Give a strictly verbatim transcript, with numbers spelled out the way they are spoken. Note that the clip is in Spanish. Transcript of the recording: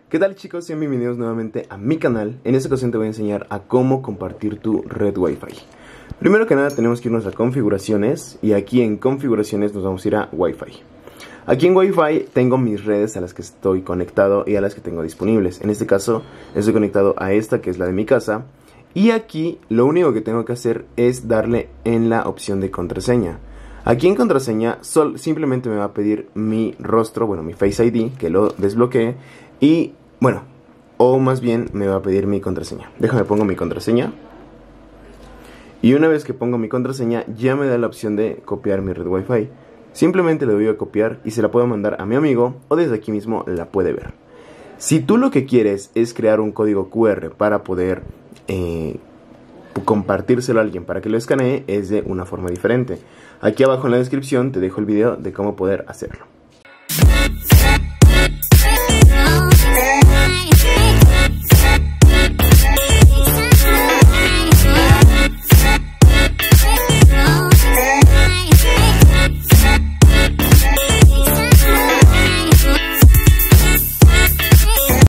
¿Qué tal, chicos? Sean bienvenidos nuevamente a mi canal. En esta ocasión te voy a enseñar a cómo compartir tu red Wi-Fi. Primero que nada tenemos que irnos a configuraciones y aquí en configuraciones nos vamos a ir a Wi-Fi. Aquí en Wi-Fi tengo mis redes a las que estoy conectado y a las que tengo disponibles. En este caso estoy conectado a esta, que es la de mi casa. Y aquí lo único que tengo que hacer es darle en la opción de contraseña. Aquí en contraseña sol, simplemente me va a pedir mi rostro, bueno, mi Face I D, que lo desbloquee. Y bueno, o más bien me va a pedir mi contraseña. Déjame pongo mi contraseña. Y una vez que pongo mi contraseña ya me da la opción de copiar mi red Wi-Fi. Simplemente le doy a copiar y se la puedo mandar a mi amigo o desde aquí mismo la puede ver. Si tú lo que quieres es crear un código Q R para poder eh, compartírselo a alguien para que lo escanee, es de una forma diferente. Aquí abajo en la descripción te dejo el video de cómo poder hacerlo.